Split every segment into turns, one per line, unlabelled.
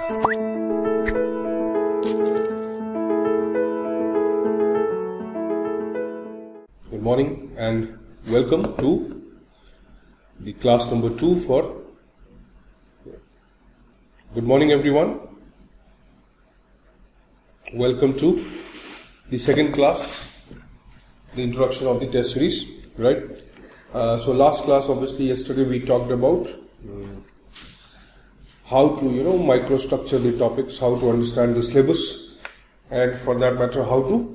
Good morning and welcome to the class number 2 for good morning everyone. Welcome to the second class, the introduction of the test series, right? So last class, obviously yesterday we talked about how to microstructure the topics, how to understand the syllabus, and for that matter how to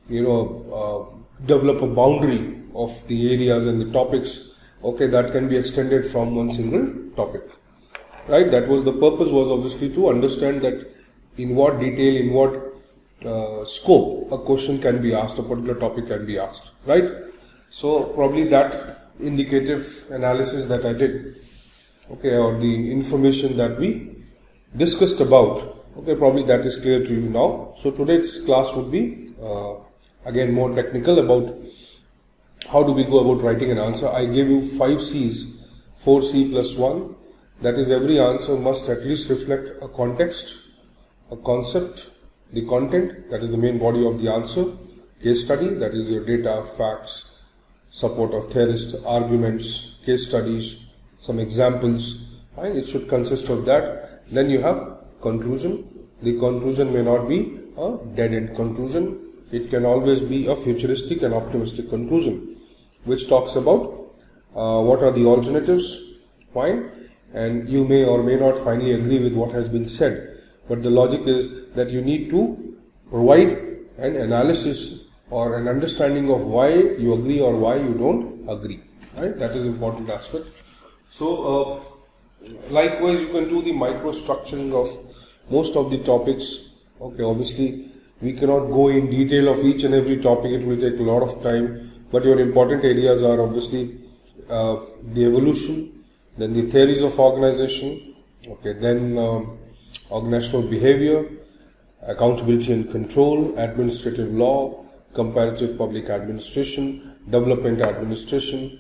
develop a boundary of the areas and the topics, okay, that can be extended from one single topic, right? That was the purpose, was obviously to understand that in what detail, in what scope a question can be asked, a particular topic can be asked, right? So probably that indicative analysis that I did, okay, or the information that we discussed about, okay, probably that is clear to you now. So today's class would be again more technical about how do we go about writing an answer. I gave you 5 C's, 4C plus 1. That is, every answer must at least reflect a context, a concept, the content, that is the main body of the answer, case study, that is your data, facts, support of theorist, arguments, case studies, some examples, right? It should consist of that. Then you have conclusion. The conclusion may not be a dead-end conclusion. It can always be a futuristic and optimistic conclusion, which talks about what are the alternatives, fine, and you may or may not finally agree with what has been said. But the logic is that you need to provide an analysis or an understanding of why you agree or why you don't agree, right? That is important aspect. So likewise, you can do the microstructuring of most of the topics. Okay, obviously we cannot go in detail of each and every topic, it will take a lot of time, but your important areas are obviously the evolution, then the theories of organization, okay, then organizational behavior, accountability and control, administrative law, comparative public administration, development administration,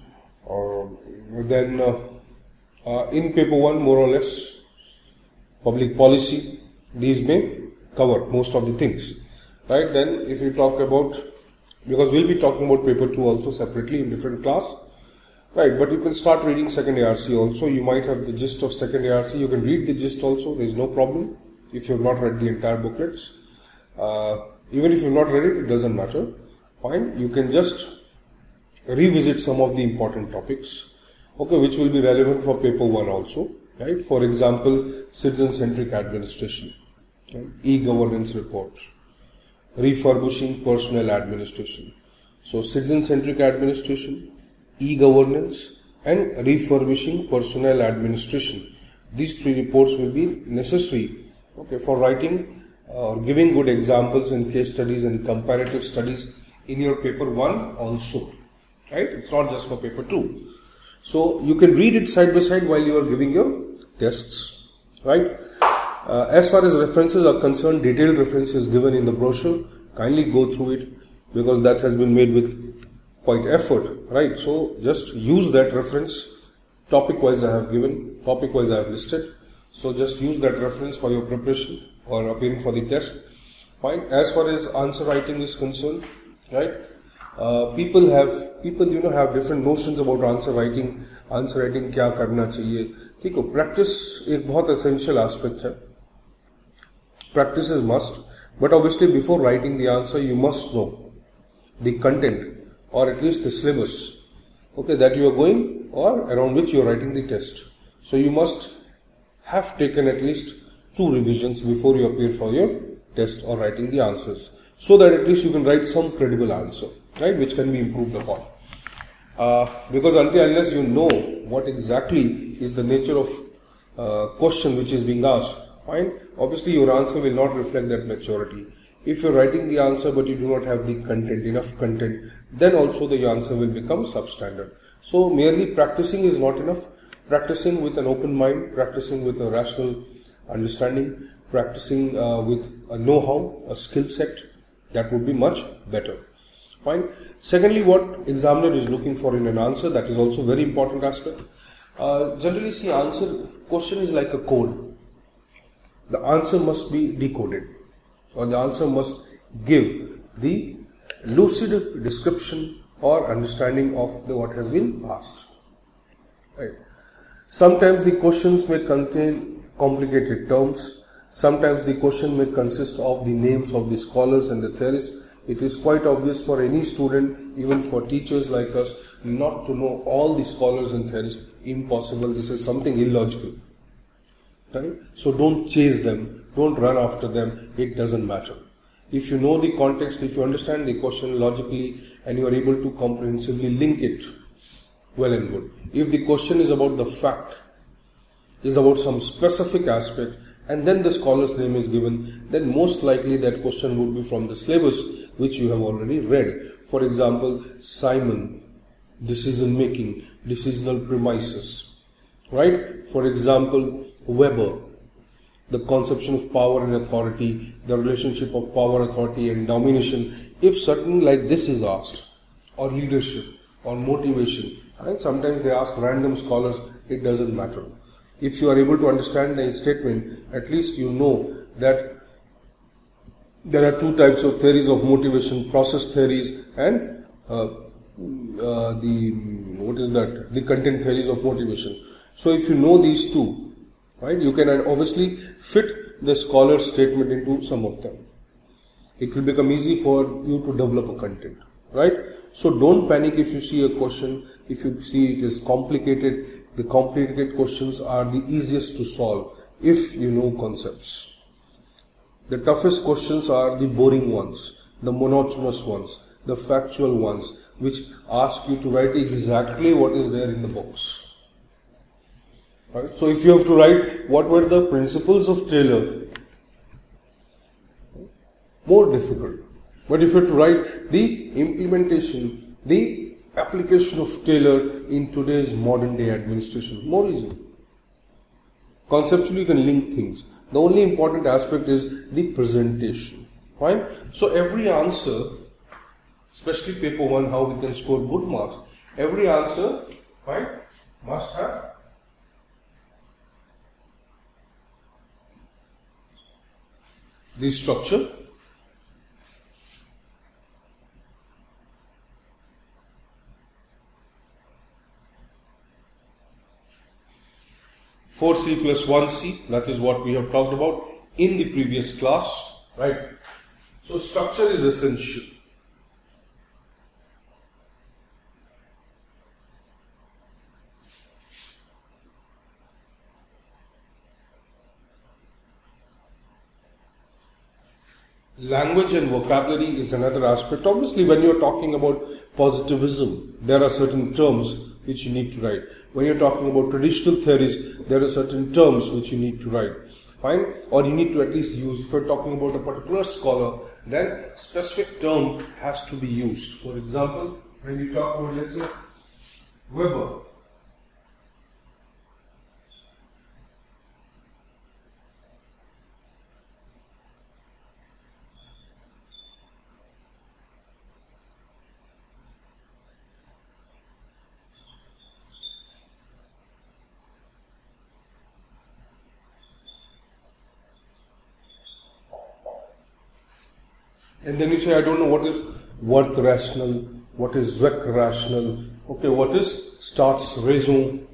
then in paper 1 more or less public policy. These may cover most of the things, right? Then if you talk about, because we'll be talking about paper 2 also separately in different class, right? But you can start reading second ARC also. You might have the gist of second ARC. You can read the gist also. There is no problem if you have not read the entire booklets. Even if you have not read it, it doesn't matter. Fine. You can just revisit some of the important topics, okay, which will be relevant for paper 1 also, right? For example, citizen-centric administration, right? E-governance report, refurbishing personnel administration. So citizen-centric administration, e-governance and refurbishing personnel administration. These 3 reports will be necessary, okay, for writing or giving good examples and case studies and comparative studies in your paper 1 also, right? It's not just for paper 2. So you can read it side by side while you are giving your tests, right? As far as references are concerned, detailed references given in the brochure. Kindly go through it because that has been made with quite effort, right? So just use that reference. Topic wise I have given, topic wise I have listed. So just use that reference for your preparation or appearing for the test. Fine. As far as answer writing is concerned, right? People have different notions about answer writing. Answer writing क्या करना चाहिए? ठीक है, practice एक बहुत essential aspect है. Practice is must, but obviously before writing the answer, you must know the content or at least the syllabus, okay, that you are going or around which you are writing the test. So you must have taken at least 2 revisions before you appear for your test or writing the answers, so that at least you can write some credible answer, right, which can be improved upon. Because until unless you know what exactly is the nature of question which is being asked, fine, obviously your answer will not reflect that maturity. If you're writing the answer but you do not have the content, enough content, then also the answer will become substandard. So merely practicing is not enough. Practicing with an open mind, practicing with a rational understanding, practicing with a know-how, a skill set, that would be much better. Fine. Secondly, what examiner is looking for in an answer, that is also very important aspect. Generally, see, answer question is like a code. the answer must be decoded, or the answer must give the lucid description or understanding of what has been asked. Right. Sometimes the questions may contain complicated terms. Sometimes the question may consist of the names of the scholars and the theorists. It is quite obvious for any student, even for teachers like us, not to know all the scholars and theorists. Impossible. This is something illogical. Right? So don't chase them. Don't run after them. It doesn't matter. If you know the context, if you understand the question logically, and you are able to comprehensively link it, well and good. If the question is about the fact, is about some specific aspect, and then the scholar's name is given, then most likely that question would be from the syllabus which you have already read. For example, Simon, decision making, decisional premises. Right? For example, Weber, the conception of power and authority, the relationship of power, authority and domination. If something like this is asked, or leadership, or motivation, right? Sometimes they ask random scholars, it doesn't matter. If you are able to understand the statement, at least you know that there are two types of theories of motivation, process theories and the content theories of motivation. So if you know these two, right, you can obviously fit the scholar's statement into some of them. It will become easy for you to develop a content, right? So don't panic if you see a question, if you see it is complicated. The complicated questions are the easiest to solve if you know concepts. The toughest questions are the boring ones, the monotonous ones, the factual ones, which ask you to write exactly what is there in the box. Right? So if you have to write what were the principles of Taylor, more difficult. But if you have to write the implementation, the application of Taylor in today's modern day administration, more easy. Conceptually you can link things. The only important aspect is the presentation. Fine? So every answer, especially paper 1, how we can score good marks, every answer, right, must have the structure, four C plus 1C, that is what we have talked about in the previous class, right? So structure is essential. Language and vocabulary is another aspect. Obviously, when you are talking about positivism, there are certain terms which you need to write. When you are talking about traditional theories, there are certain terms which you need to write. Fine? Or you need to at least use, if you are talking about a particular scholar, then specific term has to be used. For example, when you talk about, let's say, Weber. And then you say, I don't know what is worth rational, what is Zweck rational, okay, what is Starts raison.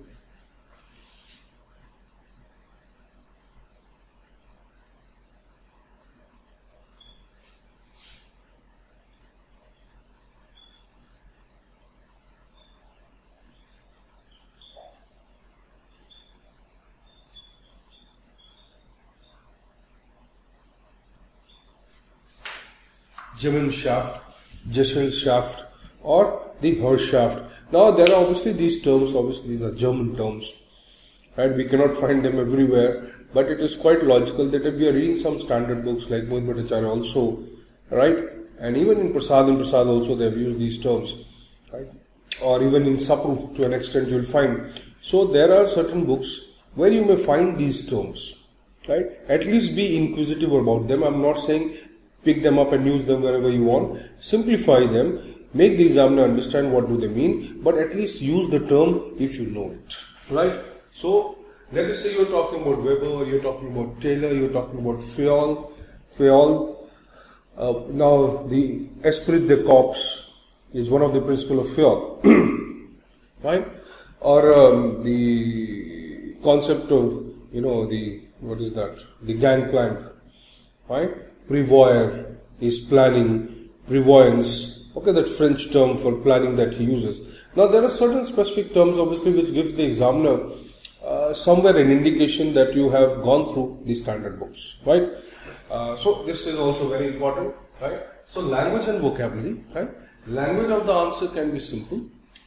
Gesellschaft, or the Herrschaft. Now there are obviously these terms, obviously these are German terms, right? We cannot find them everywhere, but it is quite logical that if we are reading some standard books like Mohit Bhattacharya also, right? And even in Prasad also they have used these terms, right? Or even in Sapru to an extent you will find. So there are certain books where you may find these terms, right? At least be inquisitive about them. I am not saying pick them up and use them wherever you want. Simplify them. Make the examiner understand what do they mean. But at least use the term if you know it. Right? So, Let us say you're talking about Weber, you're talking about Taylor, you're talking about Fayol. Now, the esprit de corps is one of the principles of Fayol, right? Or the concept of, the gangplank, right? Prévoir is planning, prévoyance, okay, that French term for planning that he uses. Now, there are certain specific terms, obviously, which gives the examiner somewhere an indication that you have gone through the standard books, right? So this is also very important, right? So language and vocabulary, right? Language of the answer can be simple.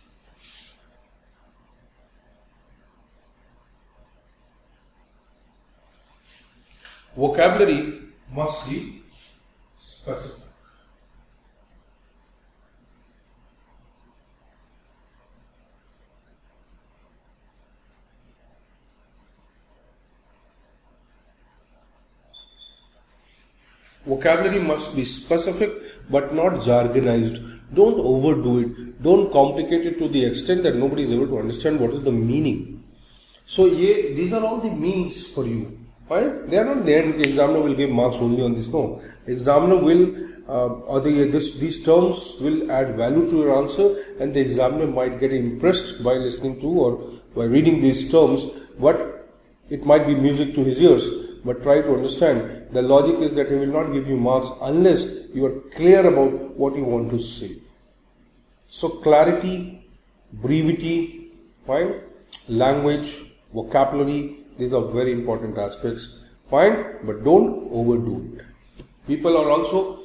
Vocabulary must be specific. Vocabulary must be specific but not jargonized. Don't overdo it. Don't complicate it to the extent that nobody is able to understand what is the meaning. So these are all the means for you. Right? They are not there. The examiner will give marks only on this. No. Examiner will, these terms will add value to your answer, and the examiner might get impressed by listening to or by reading these terms, but it might be music to his ears. But try to understand, the logic is that he will not give you marks unless you are clear about what you want to say. So clarity, brevity, fine, language, vocabulary, these are very important aspects, fine, but don't overdo it. People are also,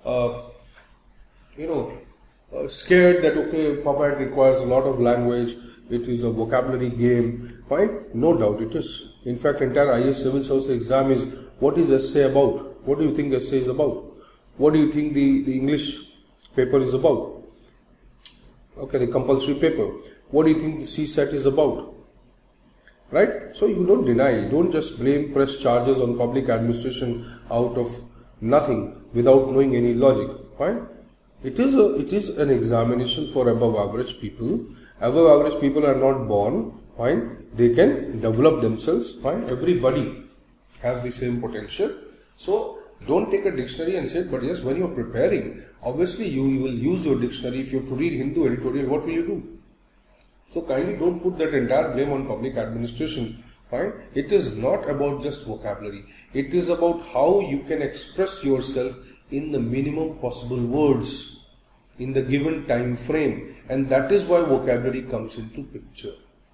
scared that, okay, Papa, it requires a lot of language, it is a vocabulary game, fine, no doubt it is. In fact, entire IAS Civil Service exam is, what is essay about? What do you think essay is about? What do you think the English paper is about? Okay, the compulsory paper. What do you think the CSAT is about? Right? So you don't deny, don't just press charges on public administration out of nothing without knowing any logic. Right? It is an examination for above average people. Above average people are not born. Fine, they can develop themselves. Fine, everybody has the same potential. So don't take a dictionary and say, but yes, when you are preparing, obviously you will use your dictionary. If you have to read Hindu editorial, what will you do? So kindly don't put that entire blame on public administration. Fine, it is not about just vocabulary. It is about how you can express yourself in the minimum possible words in the given time frame, and that is why vocabulary comes into picture.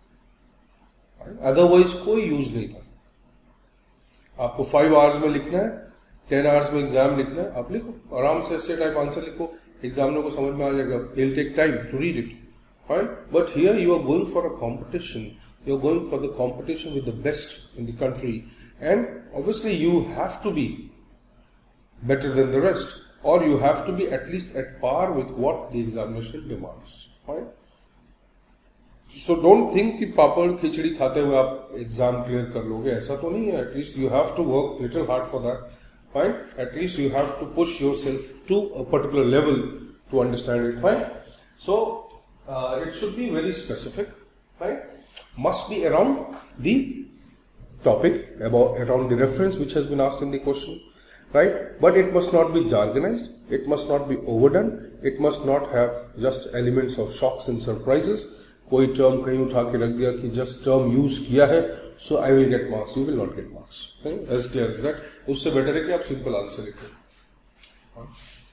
Otherwise कोई use नहीं था. आपको 5 hours में लिखना है, 10 hours में exam लिखना है, आप लिखो आराम से, ऐसे टाइप आंसर लिखो, एग्जामिनर को समझ में आ जाएगा. He'll take time to read it, right? But here you are going for a competition. You are going for the competition with the best in the country, and obviously you have to be better than the rest, or you have to be at least at par with what the examination demands, right? So don't think कि पापड़ खिचड़ी खाते हुए आप exam clear कर लोगे, ऐसा तो नहीं है. At least you have to work little hard for that, fine. At least you have to push yourself to a particular level to understand it, fine. So it should be very specific, fine. Must be around the topic, around the reference which has been asked in the question, right? But it must not be jargonized. It must not be overdone. It must not have just elements of shocks and surprises. कोई term कहीं उठा के रख दिया कि just term use किया है, so I will get marks. You will not get marks. As clear as that. उससे बेटर है कि आप सिंपल आंसर लिखो.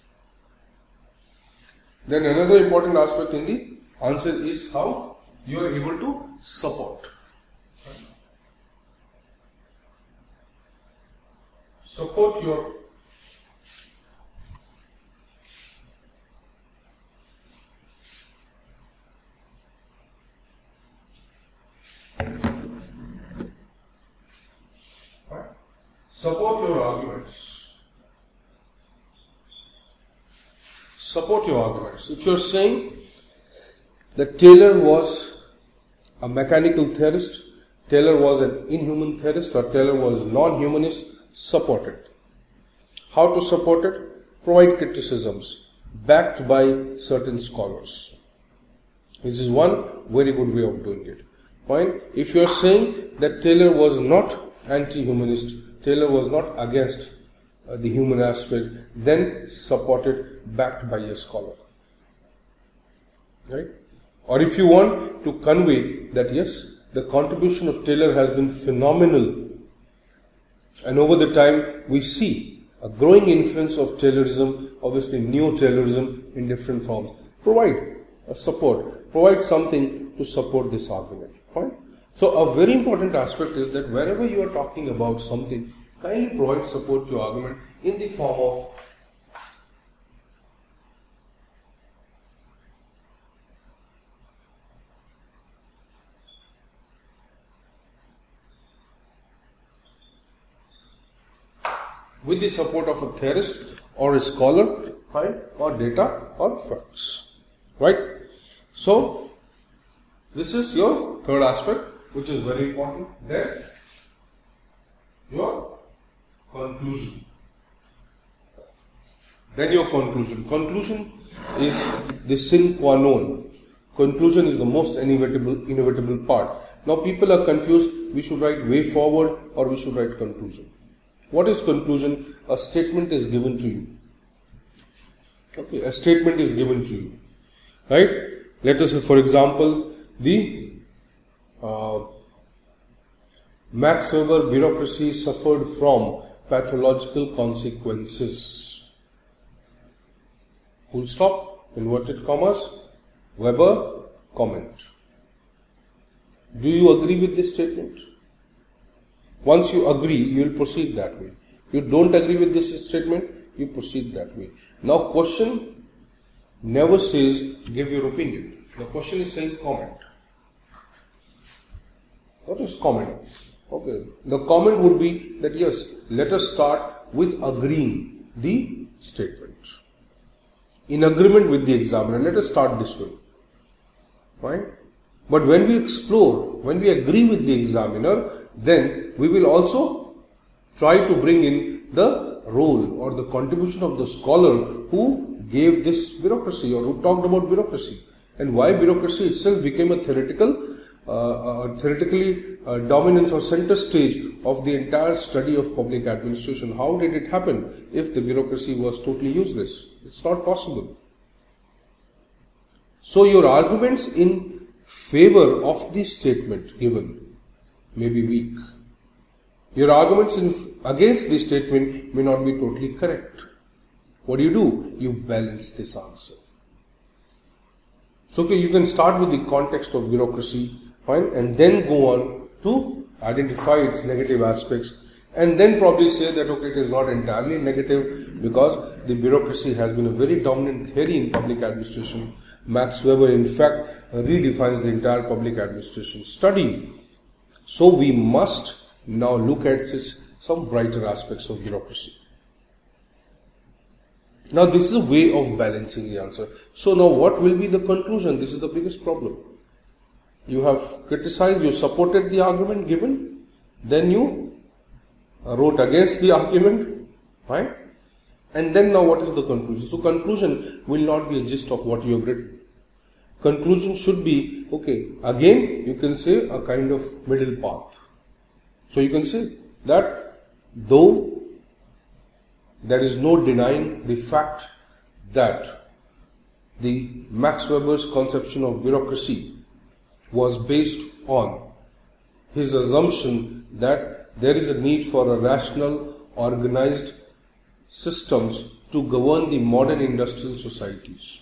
Then another important aspect in the answer is how you are able to support. Support your arguments. Support your arguments. If you're saying that Taylor was a mechanical theorist, Taylor was an inhuman theorist, or Taylor was non-humanist, support it. How to support it? Provide criticisms backed by certain scholars. This is one very good way of doing it. Fine. If you are saying that Taylor was not anti-humanist, Taylor was not against the human aspect, then support it, backed by a scholar. Right? Or if you want to convey that yes, the contribution of Taylor has been phenomenal, and over the time we see a growing influence of Taylorism, obviously neo-Taylorism in different forms. Provide a support, provide something to support this argument. Right? So a very important aspect is that wherever you are talking about something, kindly provide support to argument in the form of with the support of a theorist or a scholar, right, or data or facts, right? So this is your third aspect, which is very important. Then your conclusion. Then your conclusion. Conclusion is the sine qua non. Conclusion is the most inevitable part. Now people are confused. We should write way forward or we should write conclusion. What is conclusion? A statement is given to you. Okay, a statement is given to you. Right? Let us say, for example, the Max Weber bureaucracy suffered from pathological consequences. Full stop, inverted commas, Weber, comment. Do you agree with this statement? Once you agree, you will proceed that way. You don't agree with this statement, you proceed that way. Now question never says give your opinion. The question is saying comment. What is comment? Okay. The comment would be that yes, let us start with agreeing the statement. In agreement with the examiner, let us start this way. Right? But when we explore, when we agree with the examiner, then we will also try to bring in the role or the contribution of the scholar who gave this bureaucracy or who talked about bureaucracy and why bureaucracy itself became a theoretically dominance or center stage of the entire study of public administration. How did it happen if the bureaucracy was totally useless? It's not possible. So your arguments in favor of the statement given may be weak. Your arguments against this statement may not be totally correct. What do? You balance this answer. So okay, you can start with the context of bureaucracy, fine, and then go on to identify its negative aspects, and then probably say that okay, it is not entirely negative because the bureaucracy has been a very dominant theory in public administration. Max Weber in fact redefines the entire public administration study. So we must now look at some brighter aspects of bureaucracy. Now this is a way of balancing the answer. So now what will be the conclusion? This is the biggest problem. You have criticized, you supported the argument given, then you wrote against the argument, right? And then now what is the conclusion? So conclusion will not be a gist of what you have written. Conclusion should be, okay, again you can say a kind of middle path. So you can say that though there is no denying the fact that the Max Weber's conception of bureaucracy was based on his assumption that there is a need for a rational, organized systems to govern the modern industrial societies,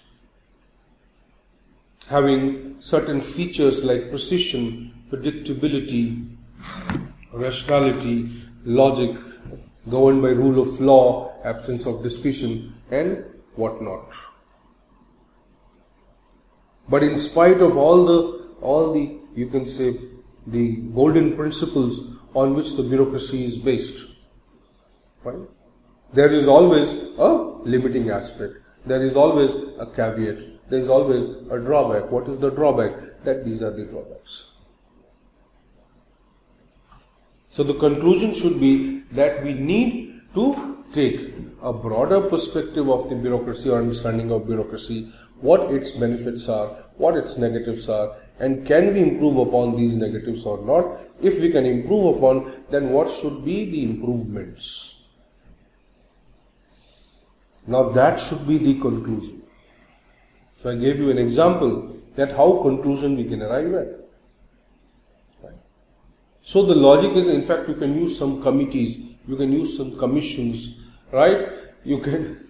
having certain features like precision, predictability, rationality, logic, governed by rule of law, absence of discretion, and whatnot. But in spite of all the you can say the golden principles on which the bureaucracy is based, right? There is always a limiting aspect. There is always a caveat. There is always a drawback. What is the drawback? That these are the drawbacks. So the conclusion should be that we need to take a broader perspective of the bureaucracy or understanding of bureaucracy, what its benefits are, what its negatives are, And can we improve upon these negatives or not? If we can improve upon, then what should be the improvements? Now that should be the conclusion. So I gave you an example that how conclusion we can arrive at. Right? So the logic is, in fact, you can use some committees, you can use some commissions, right? You can,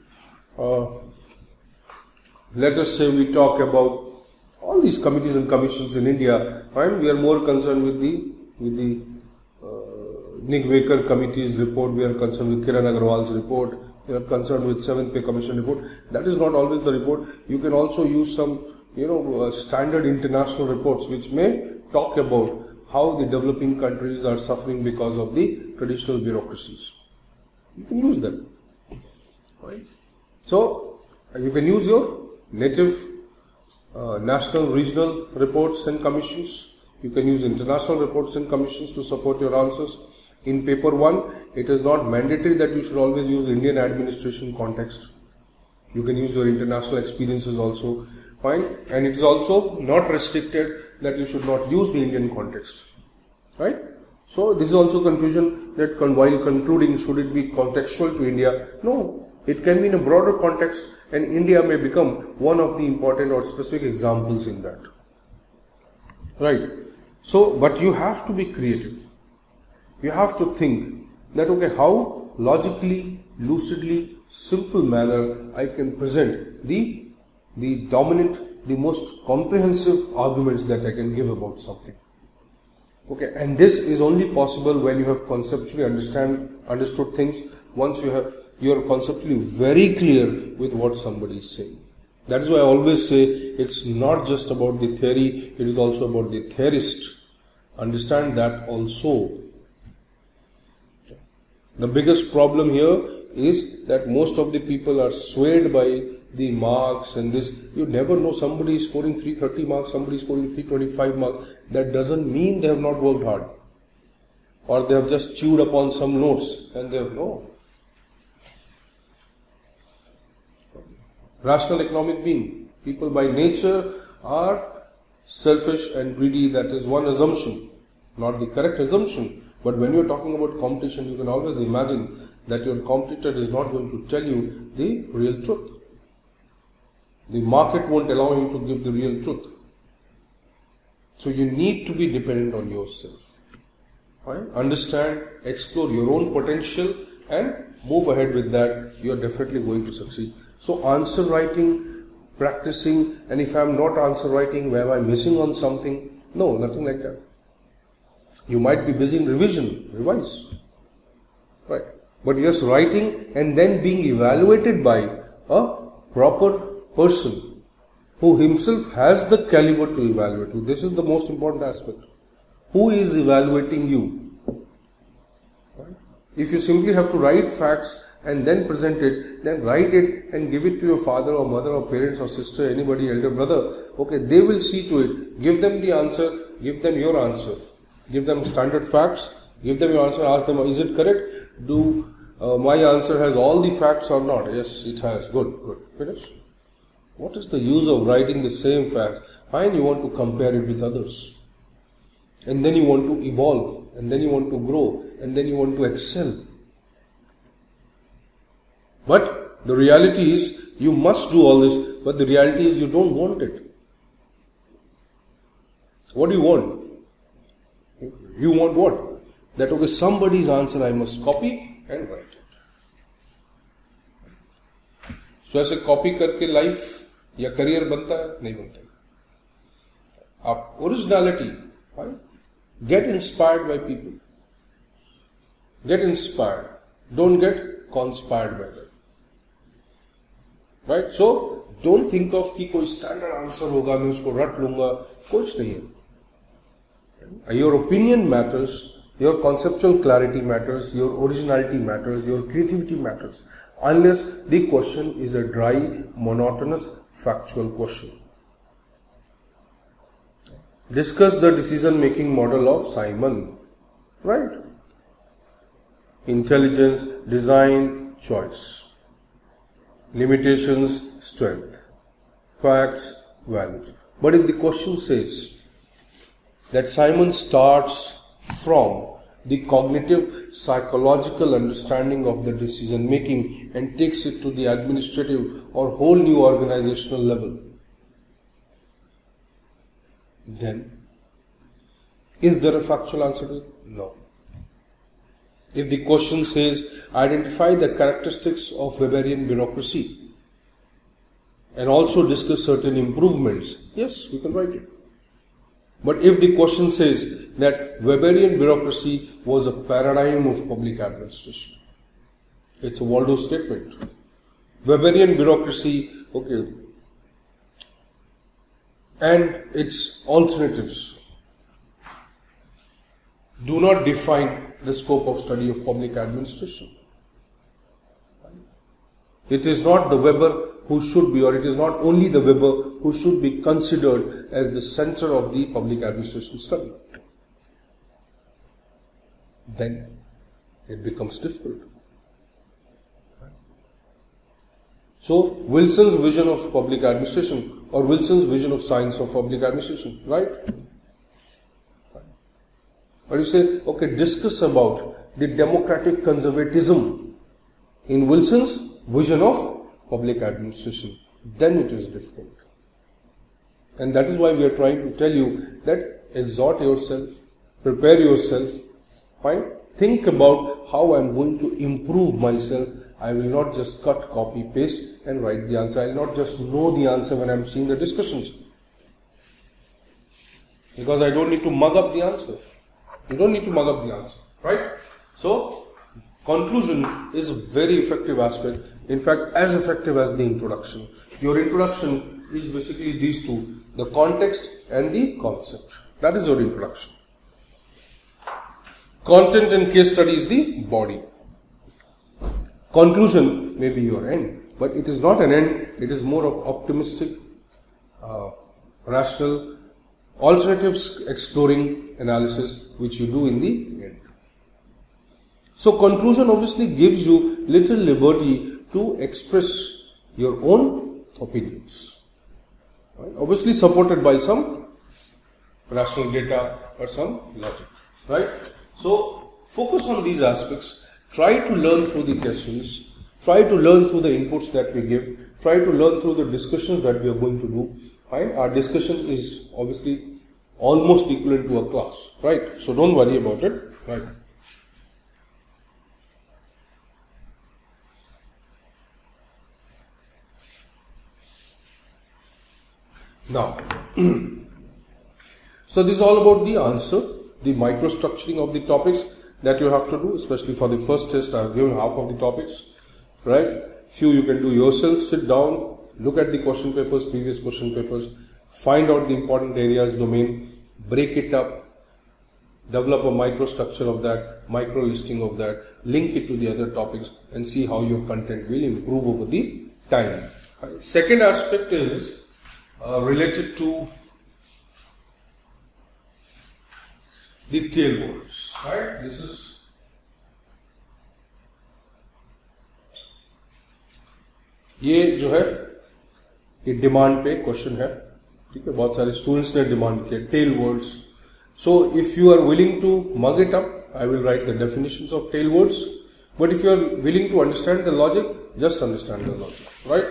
let us say we talk about all these committees and commissions in India, and we are more concerned with the Nick Waker committee's report, we are concerned with Kiran Agarwal's report, we are concerned with 7th Pay Commission report. That is not always the report. You can also use some, standard international reports which may talk about how the developing countries are suffering because of the traditional bureaucracies. You can use them. Right? So, you can use your native national, regional reports and commissions. You can use international reports and commissions to support your answers. In paper 1, it is not mandatory that you should always use Indian administration context. You can use your international experiences also. Fine. And it is also not restricted that you should not use the Indian context. Right? So, this is also confusion that while concluding, should it be contextual to India? No. It can be in a broader context, and India may become one of the important or specific examples in that. Right. So, but you have to be creative. You have to think that, okay, how logically, lucidly, simple manner I can present the dominant, the most comprehensive arguments that I can give about something. Okay, and this is only possible when you have conceptually understood things, once you are conceptually very clear with what somebody is saying. That is why I always say it's not just about the theory, it is also about the theorist. Understand that also. The biggest problem here is that most of the people are swayed by the marks and this. You never know, somebody is scoring 330 marks, somebody is scoring 325 marks. That doesn't mean they have not worked hard. Or they have just chewed upon some notes and they have no. Rational economic being. People by nature are selfish and greedy. That is one assumption, not the correct assumption. But when you are talking about competition, you can always imagine that your competitor is not going to tell you the real truth. The market won't allow him to give the real truth. So you need to be dependent on yourself. Right? Understand, explore your own potential and move ahead with that. You are definitely going to succeed. So answer writing, practicing, and if I am not answer writing, where am I missing on something? No, nothing like that. You might be busy in revision, revise. Right. But yes, writing and then being evaluated by a proper person who himself has the caliber to evaluate you. This is the most important aspect. Who is evaluating you? Right? If you simply have to write facts and then present it, then write it and give it to your father or mother or parents or sister, anybody, elder brother. Okay, they will see to it. Give them the answer, give them your answer. Give them standard facts, give them your answer, ask them, is it correct? My answer has all the facts or not? Yes, it has. Good. Finish. What is the use of writing the same facts? Fine, you want to compare it with others. And then you want to evolve. And then you want to grow. And then you want to excel. But the reality is, you must do all this. But the reality is, you don't want it. What do you want? You want what? That, okay, somebody's answer I must copy and write it. So ऐसे copy करके life या career बनता है? नहीं बनता है. आप originality, get inspired by people. Get inspired. Don't get conspired by them. Right? So don't think of कि कोई स्टैंडर्ड आंसर होगा, मैं उसको रट लूंगा. कुछ नहीं है. Your opinion matters, your conceptual clarity matters, your originality matters, your creativity matters, unless the question is a dry, monotonous, factual question. Discuss the decision-making model of Simon. Right? Intelligence, design, choice. Limitations, strength. Facts, values. But if the question says, that Simon starts from the cognitive psychological understanding of the decision making and takes it to the administrative or whole new organizational level, then is there a factual answer to it? No. If the question says identify the characteristics of Weberian bureaucracy and also discuss certain improvements, yes, we can write it. But if the question says that Weberian bureaucracy was a paradigm of public administration, it's a Waldo statement. Weberian bureaucracy, okay, and its alternatives do not define the scope of study of public administration. It is not the Weber who should be, or it is not only the Weber who should be considered as the center of the public administration study. Then it becomes difficult. So, Wilson's vision of public administration or Wilson's vision of science of public administration, right? But you say, okay, discuss about the democratic conservatism in Wilson's vision of public administration. Then it is difficult. And that is why we are trying to tell you that exhort yourself, prepare yourself, fine? Think about how I am going to improve myself. I will not just cut, copy, paste and write the answer. I will not just know the answer when I am seeing the discussions. Because I don't need to mug up the answer. You don't need to mug up the answer, right? So, conclusion is a very effective aspect. In fact, as effective as the introduction. Your introduction is basically these two, the context and the concept. That is your introduction. Content and case study is the body. Conclusion may be your end, but it is not an end, it is more of optimistic, rational, alternatives exploring analysis which you do in the end. So conclusion obviously gives you little liberty to express your own opinions. Right? Obviously supported by some rational data or some logic. Right? So focus on these aspects. Try to learn through the questions. Try to learn through the inputs that we give. Try to learn through the discussions that we are going to do. Right? Our discussion is obviously almost equivalent to a class. Right? So don't worry about it. Right? Now, so this is all about the answer, the microstructuring of the topics that you have to do, especially for the first test. I have given half of the topics, right? Few you can do yourself, sit down, look at the question papers, previous question papers, find out the important areas, domain, break it up, develop a microstructure of that, micro listing of that, link it to the other topics and see how your content will improve over the time. Right. Second aspect is related to the tail words, right? This is ये जो है ये demand पे question है, ठीक है? बहुत सारे स्टूडेंट्स ने डिमांड किया tell words. So if you are willing to mug it up, I will write the definitions of tail words. But if you are willing to understand the logic, just understand the logic, right?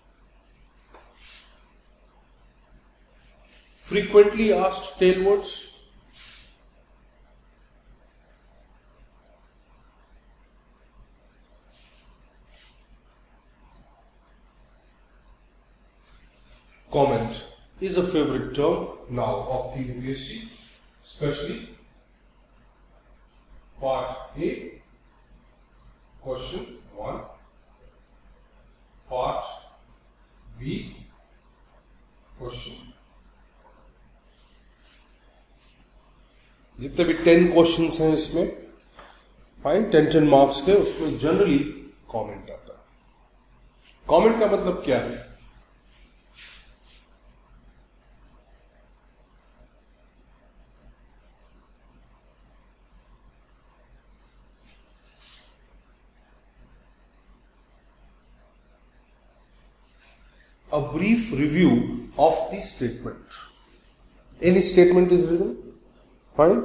Frequently asked tail words. Comment is a favorite term now of the UPSC, especially part A, question 1, part B, question. जितने भी 10 questions हैं इसमें, fine 10 marks के, उसमें generally comment आता है. Comment का मतलब क्या है? A brief review of the statement. Any statement is written, Fine.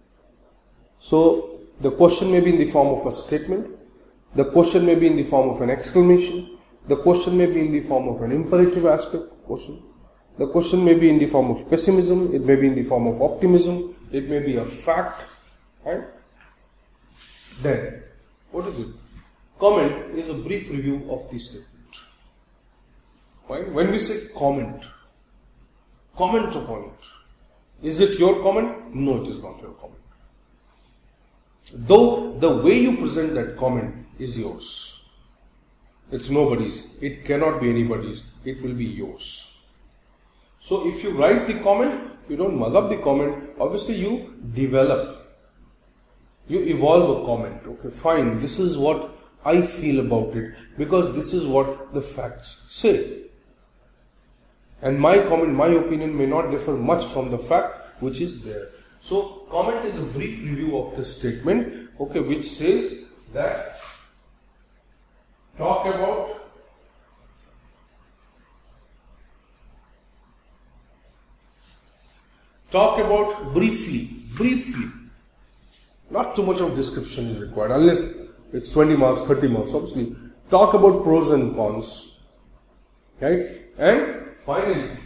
So the question may be in the form of a statement, the question may be in the form of an exclamation, the question may be in the form of an imperative aspect question, the question may be in the form of pessimism, it may be in the form of optimism, it may be a fact. Right? Then, what is it? Comment is a brief review of the statement. Right? When we say comment upon it. Is it your comment? No, it is not your comment. Though the way you present that comment is yours. It's nobody's. It cannot be anybody's. It will be yours. So if you write the comment, you don't mug up the comment. Obviously you develop. You evolve a comment. Okay, fine. This is what I feel about it because this is what the facts say. And my comment, my opinion may not differ much from the fact which is there. So, comment is a brief review of the statement, okay, which says that talk about briefly, not too much of description is required unless it's 20 marks, 30 marks, obviously. Talk about pros and cons, right? And finally,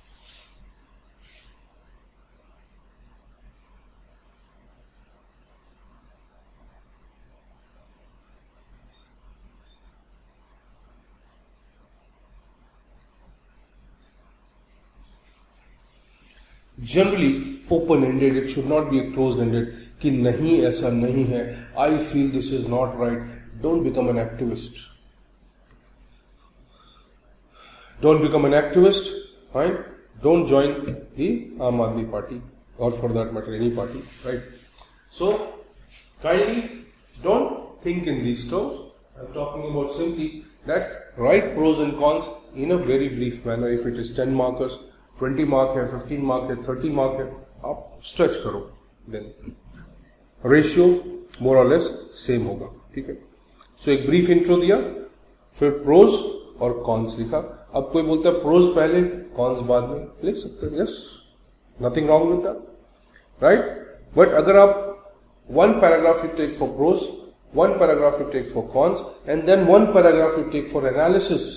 generally open-ended, it should not be closed-ended कि नहीं ऐसा नहीं है, I feel this is not right. Don't become an activist. Don't become an activist, fine? Don't join the Aam Aadmi Party or for that matter any party, right? So kindly don't think in these terms. I'm talking about simply that write pros and cons in a very brief manner. If it is 10 markers, 20 mark है, 15 mark है, 30 mark है, आप stretch करो, then ratio more or less same होगा, ठीक है? So एक brief intro दिया, फिर pros और cons लिखा. अब कोई बोलता है pros पहले, cons बाद में, लिख सकते हैं, yes, nothing wrong with that, right? But अगर आप one paragraph you take for pros, one paragraph you take for cons, and then one paragraph you take for analysis.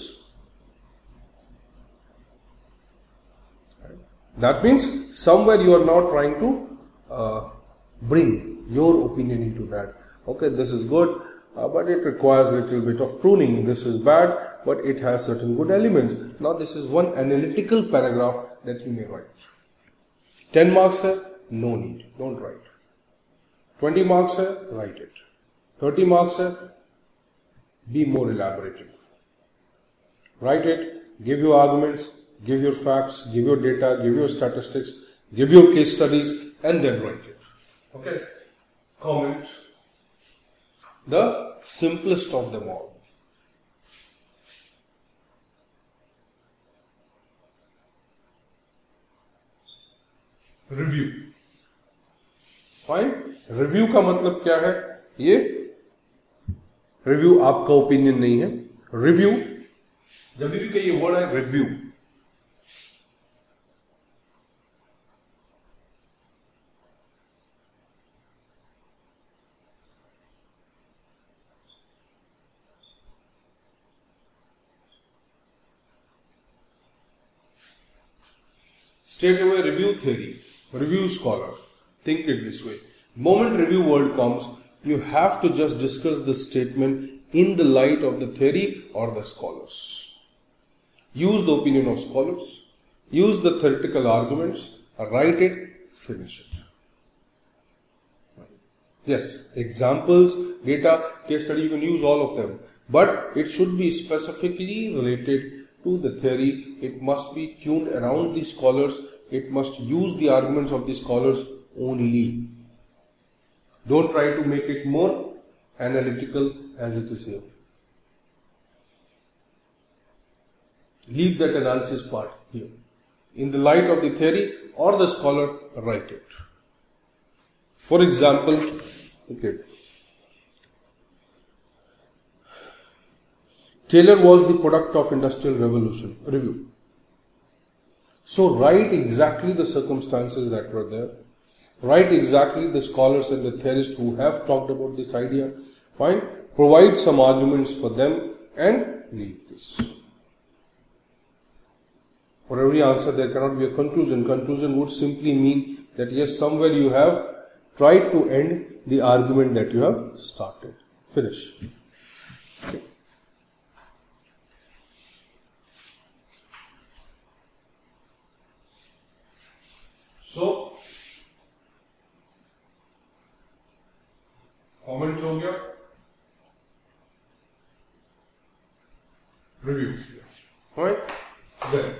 That means somewhere you are now trying to bring your opinion into that. Okay, this is good, but it requires a little bit of pruning. This is bad, but it has certain good elements. Now this is one analytical paragraph that you may write. 10 marks hai, no need, don't write. 20 marks hai, write it. 30 marks hai, be more elaborative. Write it, give your arguments, give your facts, give your data, give your statistics, give your case studies, and then write it. Okay? Comment. The simplest of them all. Review. Fine? Review का मतलब क्या है? ये review आपका opinion नहीं है. Review, जब भी कहिए word है review. Straight away review theory, review scholar. Think it this way. Moment review world comes, you have to just discuss the statement in the light of the theory or the scholars. Use the opinion of scholars, use the theoretical arguments, write it, finish it. Yes, examples, data, case study, you can use all of them. But it should be specifically related to the theory. It must be tuned around the scholars. It must use the arguments of the scholars only. Don't try to make it more analytical as it is here. Leave that analysis part here. In the light of the theory or the scholar, write it. For example, okay, Taylor was the product of Industrial Revolution. Review. So write exactly the circumstances that were there. write exactly the scholars and the theorists who have talked about this idea, fine, provide some arguments for them and leave this. For every answer there cannot be a conclusion. Conclusion would simply mean that yes, somewhere you have tried to end the argument that you have started. Finish. Okay. So, comment हो गया, review. Right? Then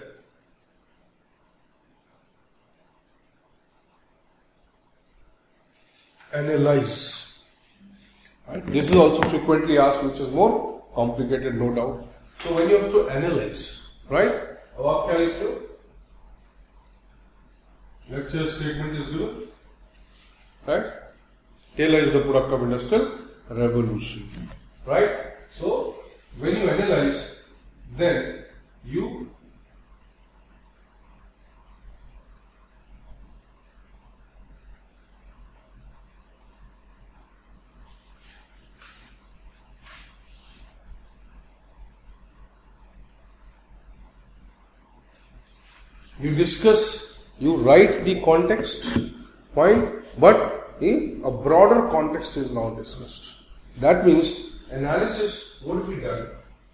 analyze. Right? This is also frequently asked, which is more complicated, no doubt. So when you have to analyze, right? अब आप क्या लिखते हो? Let's say a statement is given, right? Taylor is the product of industrial revolution, right? So when you analyze, then you discuss, you write the context, fine, but a broader context is now discussed. That means analysis would be done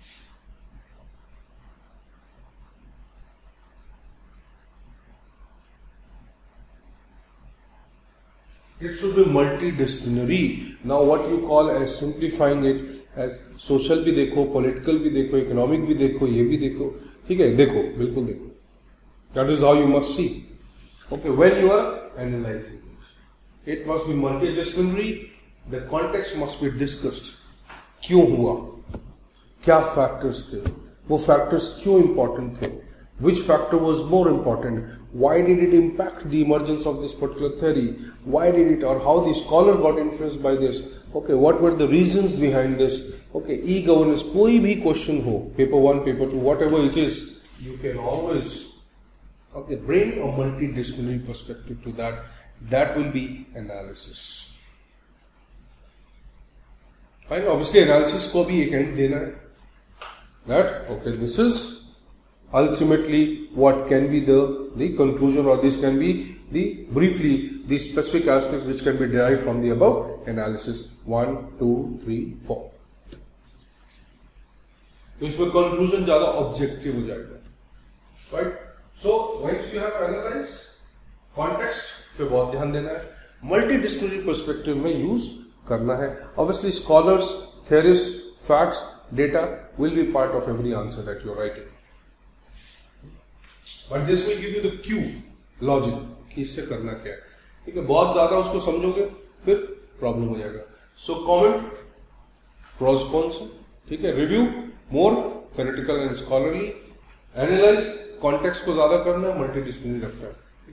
it should be multidisciplinary. Now what you call as simplifying it as social भी देखो, political भी देखो, economic भी देखो, ये भी देखो, ठीक है, देखो, बिल्कुल देखो. That is how you must see. Okay, when you are analyzing it must be multidisciplinary. The context must be discussed. क्यों हुआ? क्या factors थे? वो factors क्यों important थे? Which factor was more important? Why did it impact the emergence of this particular theory? Why did it, or how the scholar got influenced by this? Okay, what were the reasons behind this? Okay, e-governance, कोई भी question हो, paper 1, paper 2, whatever it is, you can always bring a multidisciplinary perspective to that. That will be analysis. Fine. Obviously, analysis को भी एक end देना है. That okay, this is ultimately what can be the conclusion, or this can be the specific aspects which can be derived from the above analysis 1, 2, 3, 4. तो इसमें conclusion ज़्यादा objective हो जाएगा, right? So once you have analyzed, context पे बहुत ध्यान देना है, multidisciplinary perspective में use करना है. Obviously, scholars, theorists, facts, data will be part of every answer that you are writing. But this will give you the cue, logic कि इससे करना क्या है. ठीक है, बहुत ज्यादा उसको समझोगे फिर प्रॉब्लम हो जाएगा. So comment, pros cons, ठीक है, review more theoretical and scholarly, analyze, context को ज्यादा करना, multidisciplinary रखता है.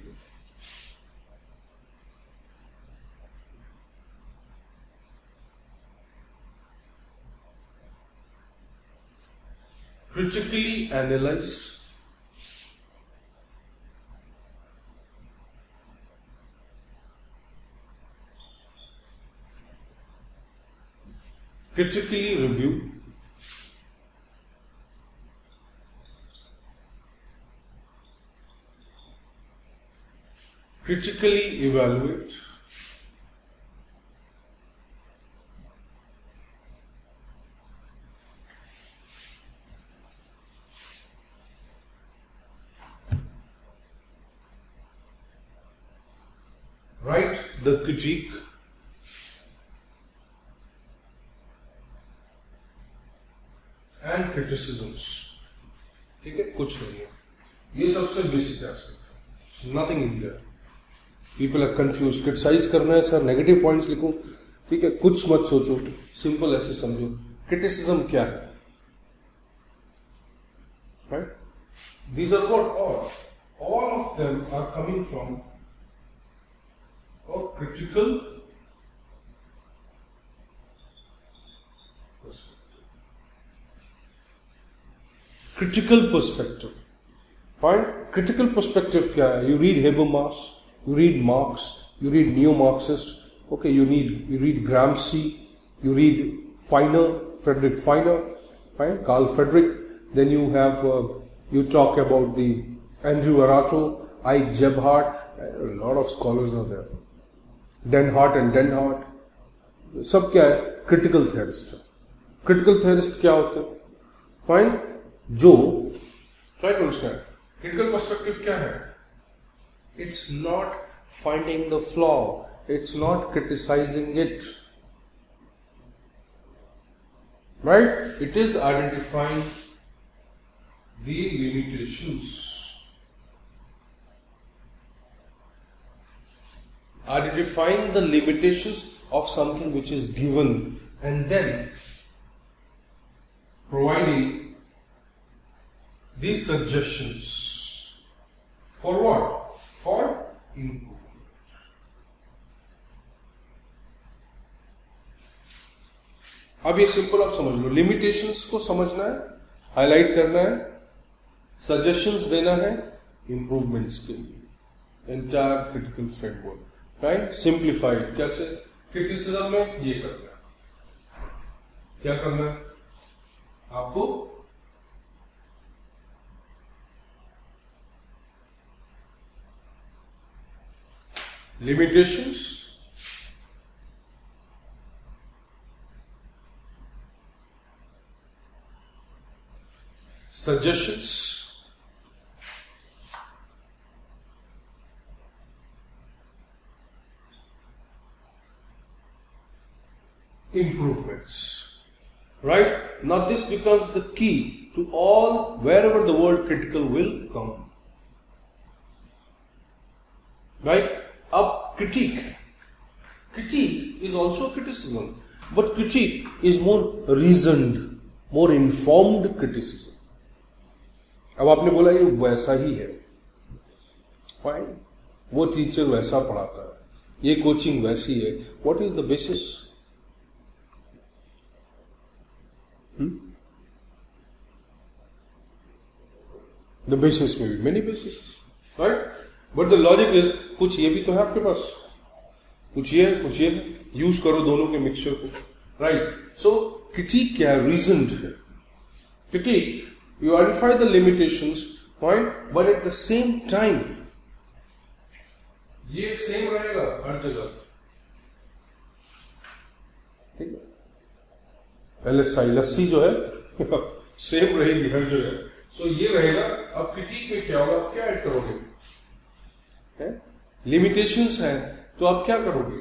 Critically analyze, critically review, critically evaluate, write the critique, and criticisms. ठीक है, कुछ नहीं है, ये सबसे basic aspect, nothing in there. People are confuse. Criticise करना है सर, नेगेटिव पॉइंट्स लिखूं, ठीक है, कुछ मत सोचो, सिंपल ऐसे समझो. क्रिटिसिज्म क्या है, right? These are what all of them are coming from a critical perspective. Critical perspective. Fine. Critical perspective क्या है? You read Habermas, you read Marx, you read neo-Marxist, okay, you read Gramsci, you read Friedrich Feiner, right? Carl Friedrich. Then you have you talk about the Andrew Arato, Ike Gebhardt. A lot of scholars are there. Denhart and Denhart. सब क्या है? Critical theorist. Critical theorist क्या होते हैं? Fine, जो try to understand critical perspective क्या है? It's not finding the flaw, it's not criticising it, right? It is identifying the limitations, identifying the limitations of something which is given and then providing these suggestions for what? For improvement. अब ये simple आप समझ लो, limitations को समझना है, highlight करना है, suggestions देना है इंप्रूवमेंट्स के लिए, entire critical framework, right? Simplified कैसे? क्रिटिसिज्म में ये करना है, क्या करना है आपको? Limitations, suggestions, improvements, right? Now this becomes the key to all, wherever the word critical will come, right? Ab critique is also criticism, but critique is more reasoned, more informed criticism. अब आपने बोला ये वैसा ही है, fine, वो teacher वैसा पढ़ाता है, ये कोचिंग वैसी है, what is the basis? The basis may be many bases, right? But the logic is कुछ ये भी तो है आपके पास, कुछ ये है, यूज करो दोनों के मिक्सचर को, राइट? सो क्रिटिक क्या है? रीजन्ड है. Critic, you identify the limitations, point, but at the same time ये सेम रहेगा हर जगह, ठीक है? LSI लस्सी जो है सेम रहेगी हर जगह, सो ये रहेगा. अब क्रिटिक में क्या होगा? आप क्या ऐड करोगे? लिमिटेशंस है तो आप क्या करोगे?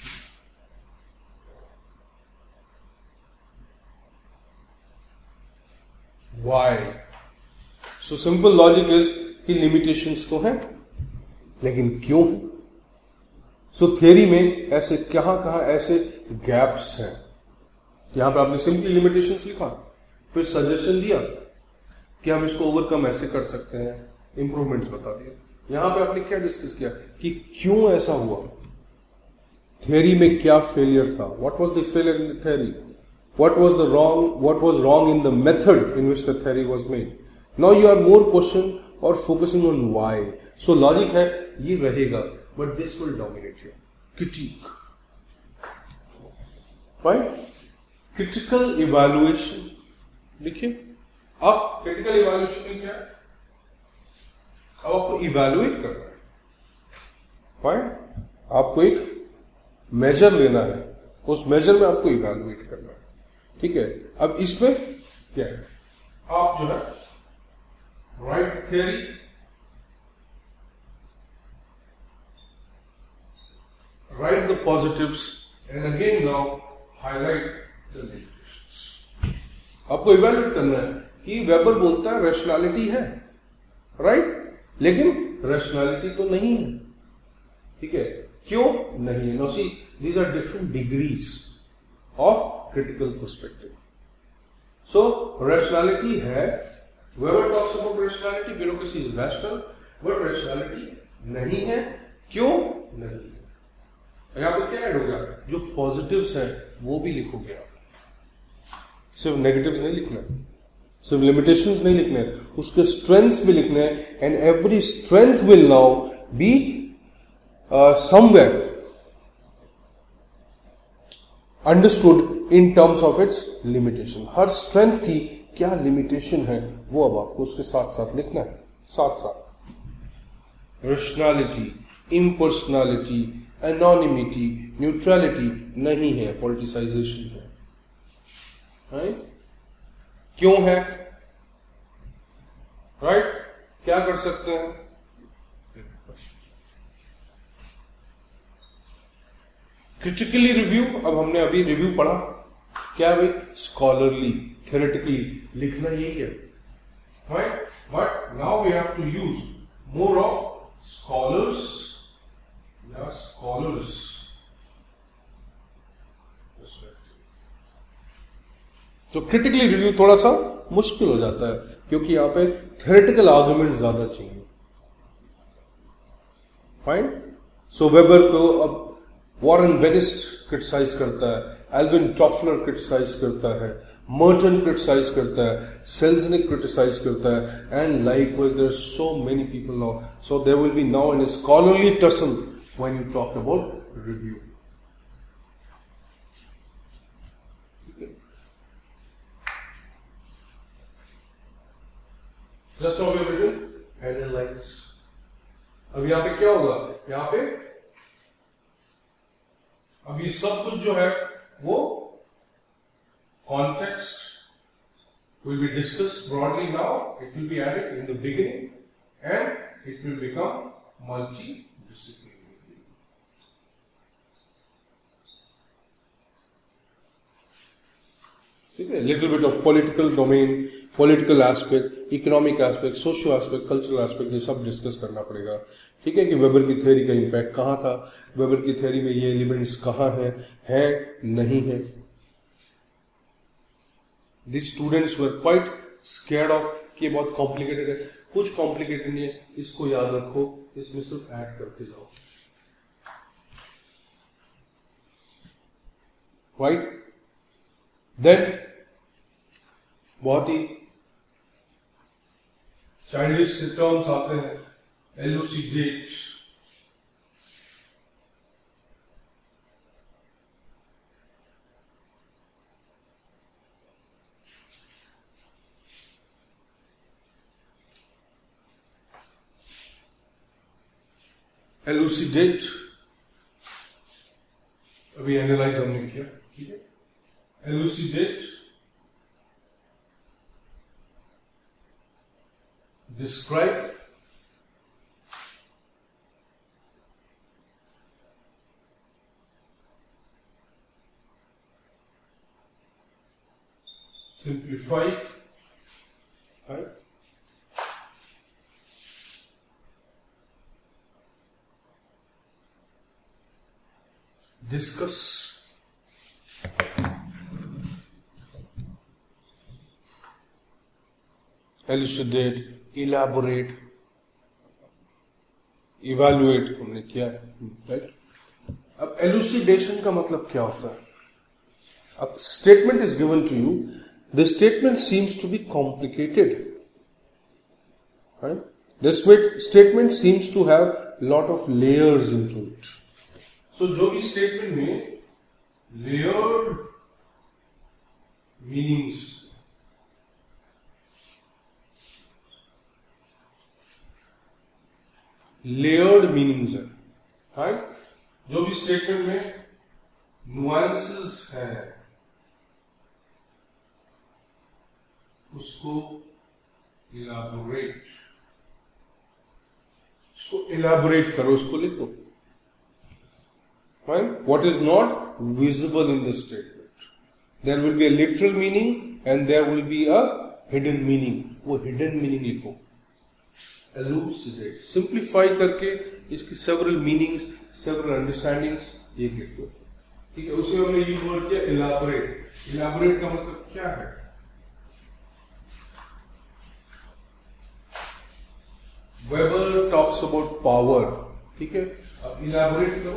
Why? So simple logic is कि लिमिटेशंस तो हैं, लेकिन क्यों? सो थियरी में ऐसे कहां ऐसे गैप्स हैं. यहां पे आपने सिंपली लिमिटेशंस लिखा, फिर सजेशन दिया कि हम इसको ओवरकम ऐसे कर सकते हैं, इंप्रूवमेंट्स बता दिया. यहां पे आपने क्या डिस्कस किया कि क्यों ऐसा हुआ, थियरी में क्या फेलियर था, what was the failure in the theory, what was wrong in the method in which the theory was made. Now you are more question और focusing on why. So logic है ये रहेगा, but this will dominate your critic, right? Critical evaluation देखिए. अब critical evaluation में क्या है? अब आपको इवैल्यूएट करना है, राइट? आपको एक मेजर लेना है, उस मेजर में आपको इवैल्यूएट करना है, ठीक है? अब इसमें क्या है? आप जो है right theory, write the positives and again now highlight the negatives. आपको इवैल्यूएट करना है कि वेबर बोलता है रैशनैलिटी है, राइट? लेकिन रैशनैलिटी तो नहीं है, ठीक है? क्यों नहीं है? No see, these are different degrees of critical perspective. So rationality है, whoever talks about rationality, bureaucracy is rational, but rationality नहीं है. क्यों नहीं है? यहाँ पर क्या ऐड होगा? जो पॉजिटिव्स हैं वो भी लिखोगे आप, सिर्फ नेगेटिव्स नहीं लिखना है, सिर्फ लिमिटेशंस नहीं लिखने हैं, उसके स्ट्रेंथ्स भी लिखने हैं. And every strength will now be somewhere understood in terms of its limitation. हर strength की क्या limitation है वो अब आपको उसके साथ साथ लिखना है, साथ साथ rationality, impersonality, anonymity, neutrality नहीं है, politicization है, right? क्यों है, right? क्या कर सकते हैं? क्रिटिकली रिव्यू, अब हमने अभी रिव्यू पढ़ा, क्या है भाई? स्कॉलरली, थ्योरेटिकली लिखना यही है, right? But now we have to use more of scholars या स्कॉलर्स तो क्रिटिकली रिव्यू थोड़ा सा मुश्किल हो जाता है क्योंकि यहां पे थ्योरेटिकल आर्गुमेंट ज्यादा चाहिए, फाइन? सो वेबर को अब वॉरेन वेनिस्ट क्रिटिसाइज करता है, एल्विन टॉफलर क्रिटिसाइज करता है, मर्टन क्रिटिसाइज करता है, सेल्जनिक क्रिटिसाइज करता है, and likewise there are so many people now. So there will be now in scholarly tussle when you talk about review. Just now we have written analyze. अब यहां पे क्या होगा? यहां पे अब ये सब कुछ जो है वो context will be discussed broadly now. It will be added in the beginning and it will become multidisciplinary. ठीक है, little bit of political domain, political aspect, economic aspect, socio aspect, cultural aspect, ये सब discuss करना पड़ेगा. ठीक है कि weber की थ्योरी का इम्पैक्ट कहाँ था, वेबर की थ्योरी में ये एलिमेंट्स कहाँ है नहीं है. These students were quite scared of कि बहुत कॉम्प्लिकेटेड है. कुछ कॉम्प्लिकेटेड नहीं है, इसको याद रखो, इसमें सिर्फ ऐड करते जाओ, राइट? देन बहुत ही चाइल्डिश टर्म्स आते हैं, elucidate, elucidate अभी एनालाइज हमने किया, ठीक है? elucidate, describe, simplify, right? Discuss, elucidate, elaborate, evaluate हमने किया है, राइट? अब elucidation का मतलब क्या होता है? A statement is given to you. The statement seems to be complicated, right? This statement seems to have lot of layers into it. So, जो भी statement में layered meanings, है, right? जो भी statement में nuances है उसको elaborate करो, उसको लिखो. Fine? What is not visible in the statement? There will be a literal meaning and there will be a hidden meaning. वो hidden meaning लिखो. Elucidate, simplify करके इसकी several meanings, several understandings ये लिखो. ठीक है, उसमें हमने यूज वर्ड किया elaborate. Elaborate का मतलब क्या है? Weber talks about power. ठीक है, अब elaborate करो.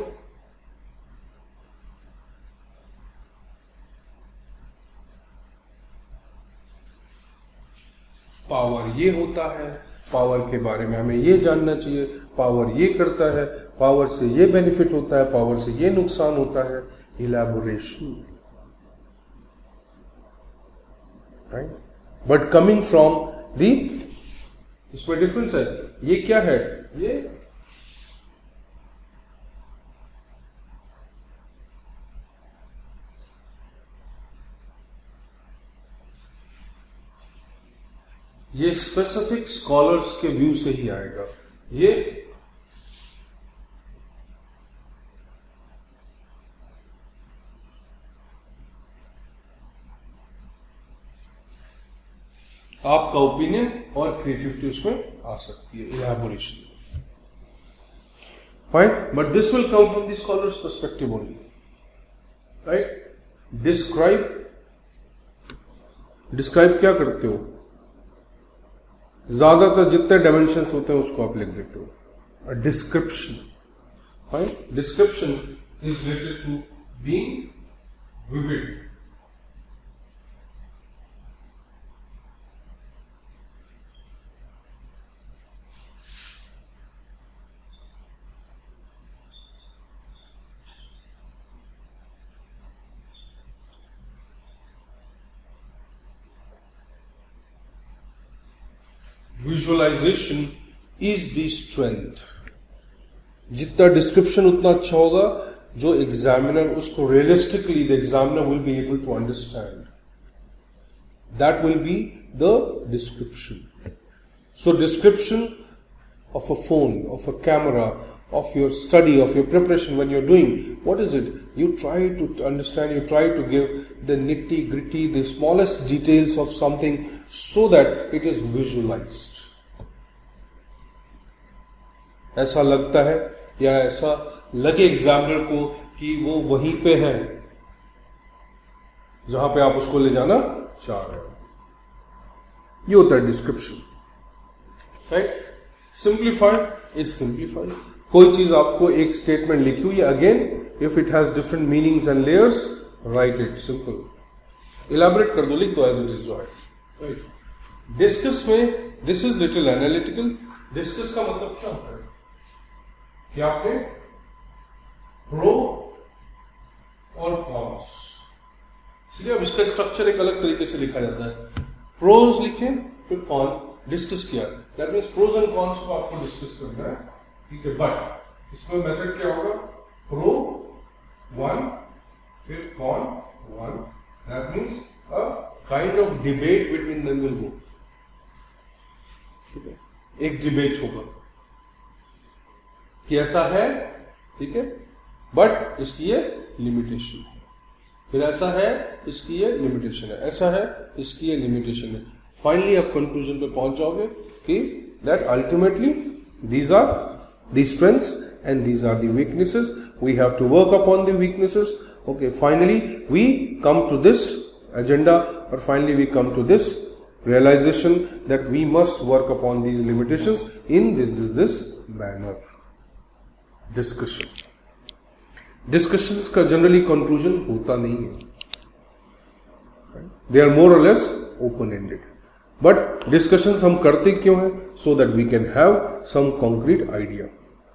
पावर ये होता है, पावर के बारे में हमें ये जानना चाहिए, पावर ये करता है, पावर से ये बेनिफिट होता है, पावर से ये नुकसान होता है. Elaboration, right. But coming from the, इसमें डिफरेंस है. ये क्या है? ये स्पेसिफिक स्कॉलर्स के व्यू से ही आएगा. ये आपका ओपिनियन और क्रिएटिविटी उसमें आ सकती है. Elaboration, fine. But this will come from the scholars perspective only, right. Describe क्या करते हो? ज्यादातर जितने डायमेंशंस होते हैं उसको आप लिख देते हो. Description, fine. Description is related to being vivid. Visualization is the strength. जितना डिस्क्रिप्शन उतना अच्छा होगा, जो एग्जामिनर उसको realistically the examiner will be able to understand. That will be the description. So description of a phone, of a camera, of your study, of your preparation when you're doing, what is it? You try to understand, you try to give the nitty gritty, the smallest details of something so that it is visualized. ऐसा लगता है या ऐसा लगे examiner को कि वो वहीं पे है जहां पे आप उसको ले जाना चाह रहे हो. ये होता है description, right. Simplified is simplified. कोई चीज आपको एक स्टेटमेंट लिखी हुई है, again if it has different meanings and layers, right it simple. Elaborate कर दो, लिख दो एज इट इज, जो है, राइट. डिस्कस में this is little analytical. Discuss का मतलब क्या होता है कि आपने प्रो और कॉन्स, इसलिए अब इसका स्ट्रक्चर एक अलग तरीके से लिखा जाता है. प्रोज लिखे, फिर कॉन डिस्कस किया. That means pros and cons को आपको डिस्कस करना है, ठीक है. बट इसमें मेथड क्या होगा? प्रो 1 फिर con 1. That means a kind of debate between them will go, ठीक है. एक डिबेट होगा कि ऐसा है, ठीक है, बट इसकी ये लिमिटेशन है. फिर ऐसा है, इसकी ये लिमिटेशन है. ऐसा है, इसकी ये लिमिटेशन है. फाइनली आप कंक्लूजन पे पहुंच जाओगे कि that ultimately these are the strengths and these are the weaknesses. We have to work upon the weaknesses. Okay, finally we come to this agenda, और finally we come to this realization that we must work upon these limitations in this manner. Discussions का generally conclusion होता नहीं है. They are more or less open-ended. But discussions हम करते क्यों हैं? So that we can have some concrete idea.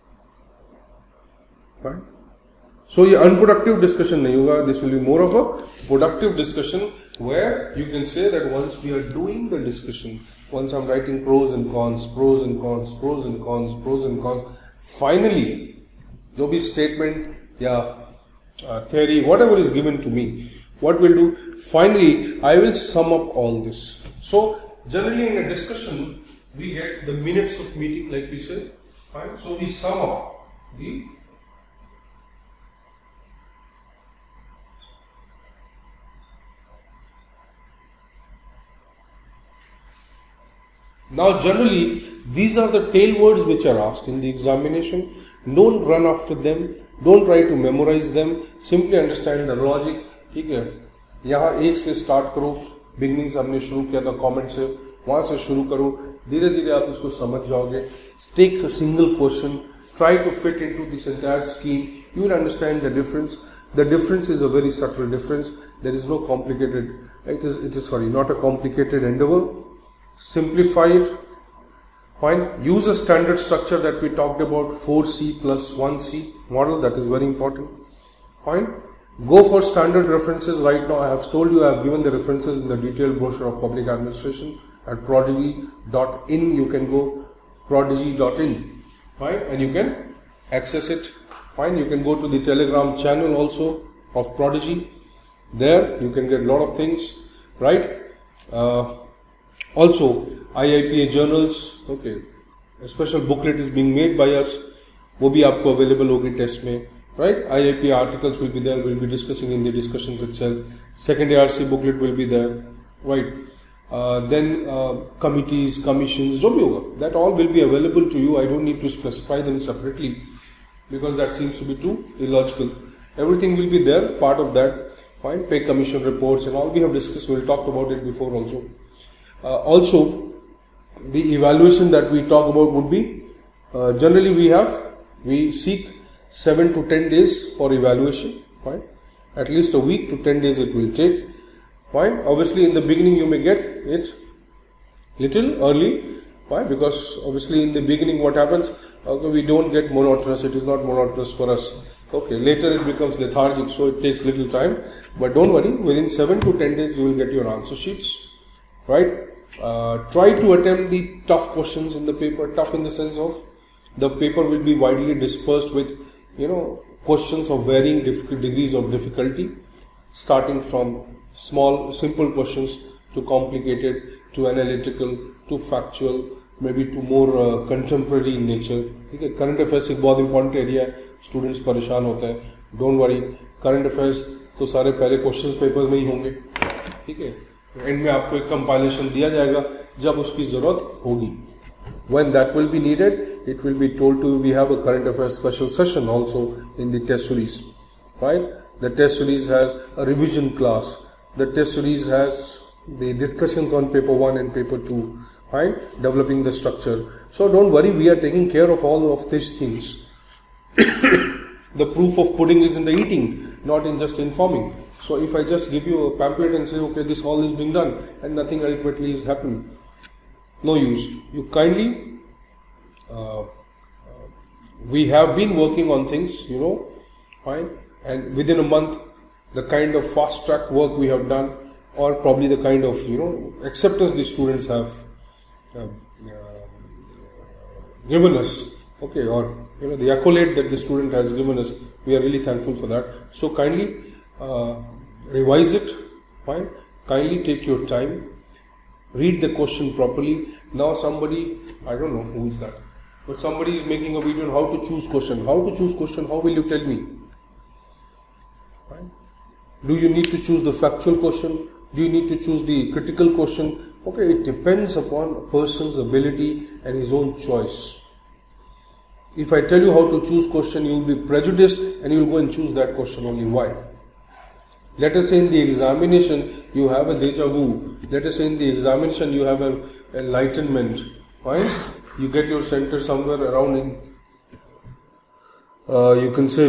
Right? So ये unproductive discussion नहीं होगा. This will be more of a productive discussion, where you can say that once we are doing the discussion, once I'm writing pros and cons, pros and cons, pros and cons, pros and cons, finally, जो भी statement या theory, whatever is given to me, what we'll do, finally, I will sum up all this. So, generally in a discussion, we get the minutes of meeting, like we say, fine? So we sum up the Now generally these are the tail words which are asked in the examination. Don't run after them, don't try to memorize them, simply understand the logic. ठीक है, यहाँ एक से start करो, beginning से हमने शुरू किया था कमेंट से, वहां से शुरू करो, धीरे धीरे आप इसको समझ जाओगे. Take a single question, try to fit into this entire scheme, you will understand the difference. The difference is a very subtle difference. There is no complicated, it is not a complicated endeavor. Simplify it, Fine. Use a standard structure that we talked about, 4C plus 1C model. That is very important. Fine. Go for standard references. Right now I have told you, I have given the references in the detailed brochure of public administration at prodigy.in. You can go prodigy.in. Fine. And you can access it. Fine. You can go to the Telegram channel also of Prodigy. There you can get a lot of things. Right. Also IIPA journals, okay, a special booklet is being made by us, वो भी आपको available होगी test में, right? IIPA articles will be there, we'll be discussing in the discussions itself. Second ARC booklet will be there, right? Then committees, commissions, जो भी होगा, that all will be available to you. I don't need to specify them separately because that seems to be too illogical. Everything will be there, part of that. Fine, pay commission reports and all we have discussed. We'll talk about it before also. Also, the evaluation that we talk about would be generally we seek 7 to 10 days for evaluation. Fine, at least a week to 10 days it will take. Fine, obviously in the beginning you may get it little early. Why? Because obviously in the beginning what happens? Okay, we don't get monotonous. It is not monotonous for us. Okay, later it becomes lethargic, so it takes little time. But don't worry, within 7 to 10 days you will get your answer sheets. Right? Try to attempt the tough questions in the paper. Tough in the sense of the paper will be widely dispersed with, questions of varying degrees of difficulty, starting from small, simple questions to complicated, to analytical, to factual, maybe to more contemporary in nature. ठीक है, current affairs एक बहुत important area है, students परेशान होते हैं. Don't worry, current affairs तो सारे पहले questions papers में ही होंगे. ठीक है, एंड में आपको एक कंपाइलेशन दिया जाएगा जब उसकी जरूरत होगी. When that will be needed, it will be told to you. We have a current affairs special session also in the test series, right? The test series has a revision class. The test series has the discussions on paper 1 and paper 2, right? Developing the structure. So don't worry, we are taking care of all of these things. The proof of pudding is in the eating, not in just informing. So if I just give you a pamphlet and say, okay, this all is being done and nothing ultimately is happening, no use. You kindly, we have been working on things, fine, and within a month, the kind of fast track work we have done, or probably the kind of, acceptance the students have given us, okay, or, the accolade that the student has given us, we are really thankful for that. So kindly, revise it, fine, kindly take your time, read the question properly. Now somebody, I don't know who is that, but somebody is making a video on how to choose question. How to choose question, how will you tell me? Fine. Do you need to choose the factual question? Do you need to choose the critical question? Okay, it depends upon a person's ability and his own choice. If I tell you how to choose question, you will be prejudiced and you will go and choose that question only. Why? Let us say in the examination you have a deja vu. Let us say in the examination you have an enlightenment. Right? You get your center somewhere around in, you can say,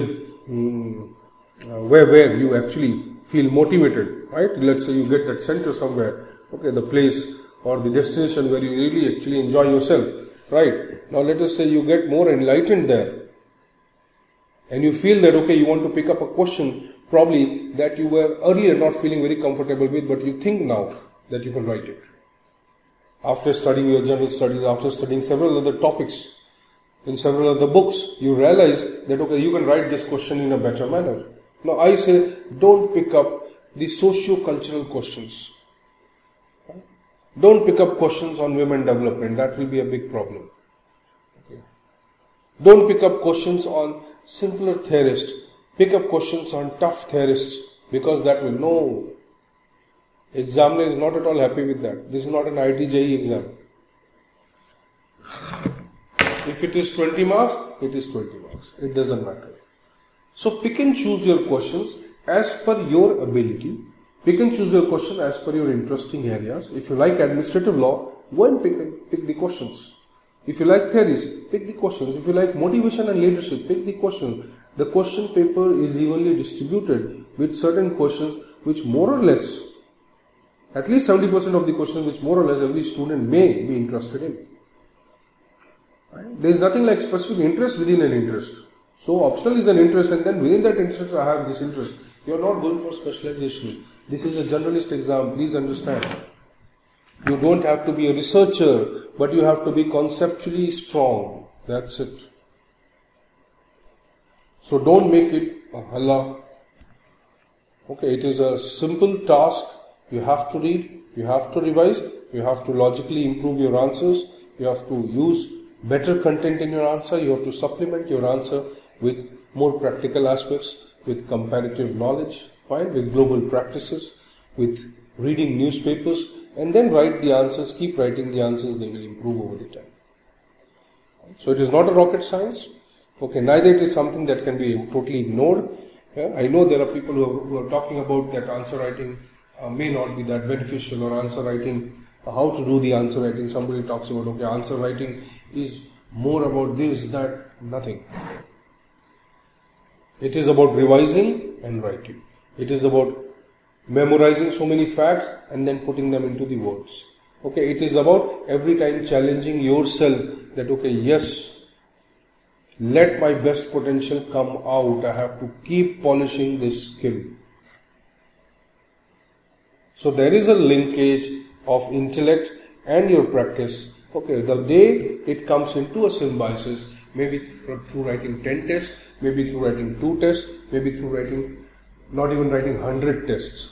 where you actually feel motivated. Right? Let's say you get that center somewhere. Okay, the place or the destination where you really actually enjoy yourself. Right? Now let us say you get more enlightened there. And you feel that, okay, you want to pick up a question probably that you were earlier not feeling very comfortable with, but you think now that you can write it. After studying your general studies, after studying several other topics in several other books, you realize that, okay, you can write this question in a better manner. Now I say, don't pick up the socio-cultural questions. Don't pick up questions on women development. That will be a big problem. Okay. Don't pick up questions on simpler theorists. Pick up questions on tough theorists, because that will no. Examiner is not at all happy with that. This is not an IIT-JEE exam. If it is 20 marks, it is 20 marks. It doesn't matter. So pick and choose your questions as per your ability. Pick and choose your question as per your interesting areas. If you like administrative law, go and pick the questions. If you like theories, pick the questions. If you like motivation and leadership, pick the question. The question paper is evenly distributed with certain questions which more or less, at least 70% of the questions which more or less every student may be interested in. there is nothing like specific interest within an interest. So optional is an interest, and then within that interest I have this interest. You are not going for specialization. This is a generalist exam, please understand. You don't have to be a researcher, but you have to be conceptually strong. That's it. So don't make it Allah. Okay, it is a simple task. You have to read, you have to revise, you have to logically improve your answers, you have to use better content in your answer, you have to supplement your answer with more practical aspects, with comparative knowledge, fine, with global practices, with reading newspapers, and then write the answers, keep writing the answers, they will improve over the time. So it is not a rocket science. Okay, neither it is something that can be totally ignored. Yeah, I know there are people who are talking about that answer writing may not be that beneficial, or answer writing, how to do the answer writing. Somebody talks about, okay, answer writing is more about this, that, nothing. It is about revising and writing. It is about memorizing so many facts and then putting them into the words. Okay, it is about every time challenging yourself that, okay, yes, let my best potential come out. I have to keep polishing this skill. So there is a linkage of intellect and your practice. Okay, the day it comes into a symbiosis, maybe through writing 10 tests, maybe through writing 2 tests, maybe through writing, not even writing 100 tests.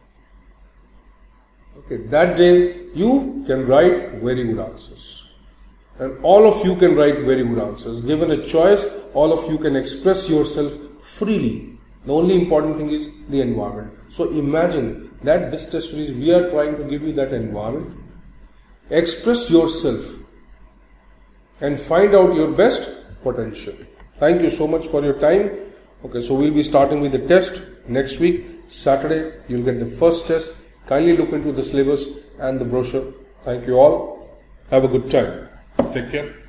Okay, that day you can write very good answers. And all of you can write very good answers. Given a choice, all of you can express yourself freely. The only important thing is the environment. So imagine that this test series, we are trying to give you that environment. Express yourself and find out your best potential. Thank you so much for your time. Okay, so we'll be starting with the test next week. Saturday, you'll get the first test. Kindly look into the syllabus and the brochure. Thank you all. Have a good time. Take care.